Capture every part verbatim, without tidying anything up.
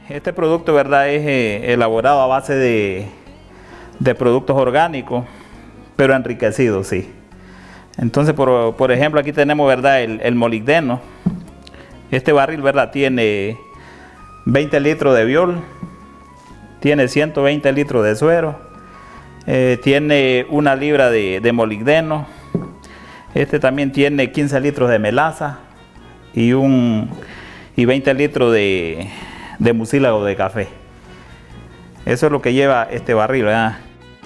Este producto, ¿verdad?, es eh, elaborado a base de, de productos orgánicos, pero enriquecidos, sí. Entonces, por, por ejemplo, aquí tenemos, ¿verdad?, el, el molibdeno. Este barril, ¿verdad?, tiene veinte litros de biol, tiene ciento veinte litros de suero, eh, tiene una libra de, de molibdeno. Este también tiene quince litros de melaza y, un, y veinte litros de, de mucílago de café. Eso es lo que lleva este barril, ¿verdad?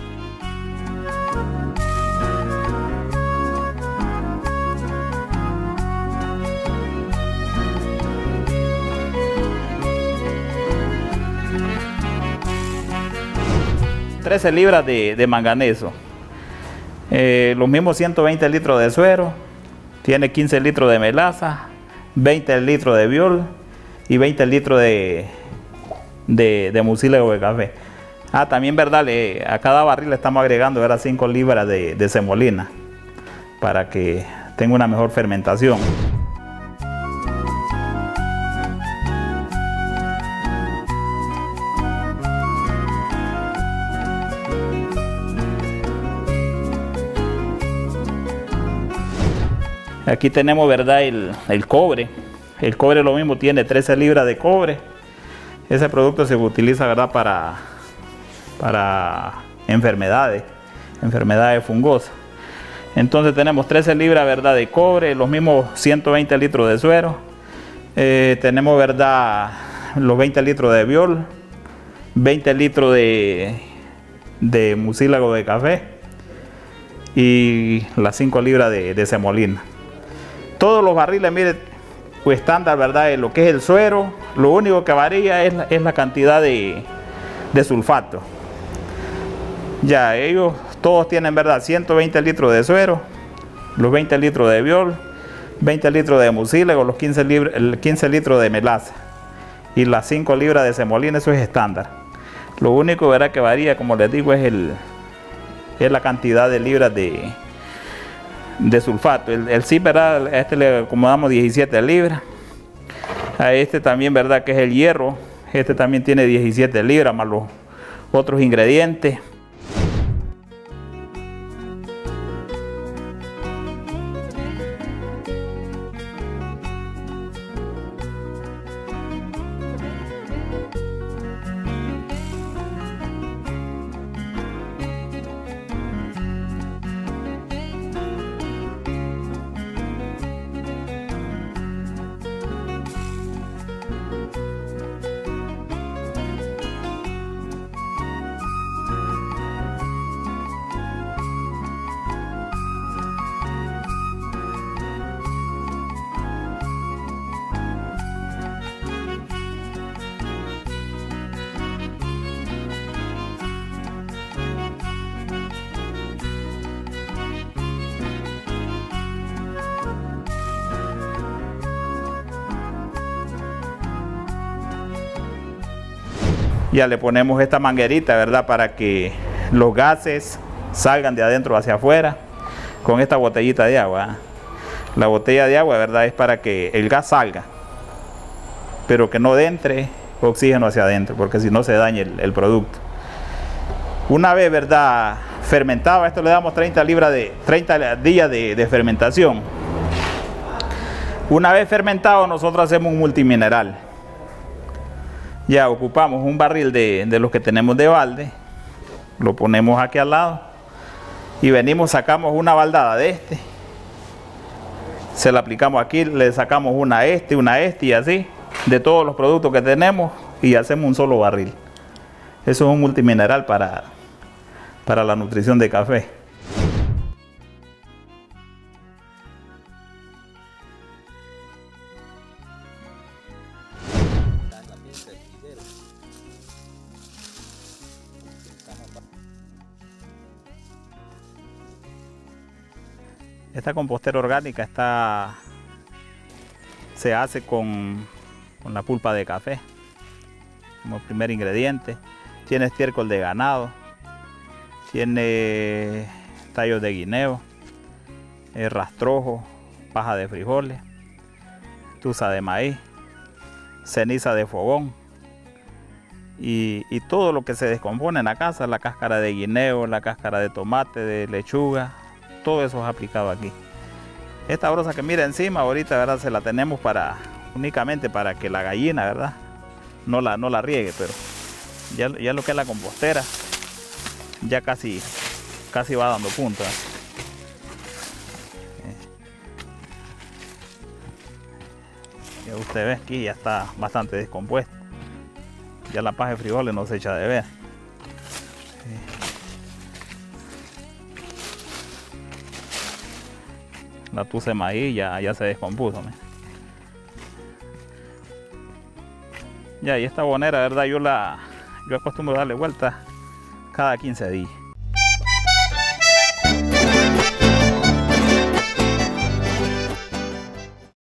trece libras de, de manganeso, eh, los mismos ciento veinte litros de suero, tiene quince litros de melaza, veinte litros de biol y veinte litros de, de, de mucílago de café. Ah, también, ¿verdad?, le, a cada barril le estamos agregando, ¿verdad?, cinco libras de, de semolina para que tenga una mejor fermentación. Aquí tenemos, ¿verdad?, el, el cobre. El cobre lo mismo, tiene trece libras de cobre. Ese producto se utiliza, ¿verdad?, para, para enfermedades, enfermedades fungosas. Entonces tenemos trece libras, ¿verdad?, de cobre, los mismos ciento veinte litros de suero. Eh, tenemos, ¿verdad?, los veinte litros de biol, veinte litros de, de mucílago de café y las cinco libras de, de semolina. Todos los barriles, mire, pues estándar, ¿verdad?, en lo que es el suero, lo único que varía es la, es la cantidad de, de sulfato. Ya, ellos todos tienen, ¿verdad?, ciento veinte litros de suero, los veinte litros de biol, veinte litros de mucílago, los quince, el quince litros de melaza y las cinco libras de semolina. Eso es estándar. Lo único, ¿verdad?, que varía, como les digo, es, el, es la cantidad de libras de de sulfato. El, el sí, ¿verdad?, a este le acomodamos diecisiete libras. A este también, ¿verdad?, que es el hierro. Este también tiene diecisiete libras más los otros ingredientes. Ya le ponemos esta manguerita, ¿verdad?, para que los gases salgan de adentro hacia afuera con esta botellita de agua. La botella de agua, ¿verdad?, es para que el gas salga, pero que no entre oxígeno hacia adentro, porque si no se daña el, el producto. Una vez, ¿verdad?, fermentado, a esto le damos treinta libras de treinta días de, de fermentación. Una vez fermentado, nosotros hacemos un multimineral. Ya ocupamos un barril de, de los que tenemos de balde, lo ponemos aquí al lado y venimos, sacamos una baldada de este, se la aplicamos aquí, le sacamos una a este, una a este y así, de todos los productos que tenemos, y hacemos un solo barril. Eso es un multimineral para, para la nutrición de café. Esta compostera orgánica está, se hace con, con la pulpa de café como primer ingrediente. Tiene estiércol de ganado, tiene tallos de guineo, rastrojo, paja de frijoles, tusa de maíz, ceniza de fogón, Y, y todo lo que se descompone en la casa, la cáscara de guineo, la cáscara de tomate, de lechuga, todo eso es aplicado aquí. Esta brosa que mira encima ahorita, ¿verdad? Se la tenemos para únicamente para que la gallina, ¿verdad? No la, no la riegue, pero ya, ya lo que es la compostera ya casi, casi va dando punta. Ya usted ve aquí ya está bastante descompuesto. Ya la paja de frijoles no se echa de ver. La tusa de maíz ya, ya se descompuso. ¿Me? Ya, y esta bonera, ¿verdad? Yo la yo acostumbro darle vuelta cada quince días.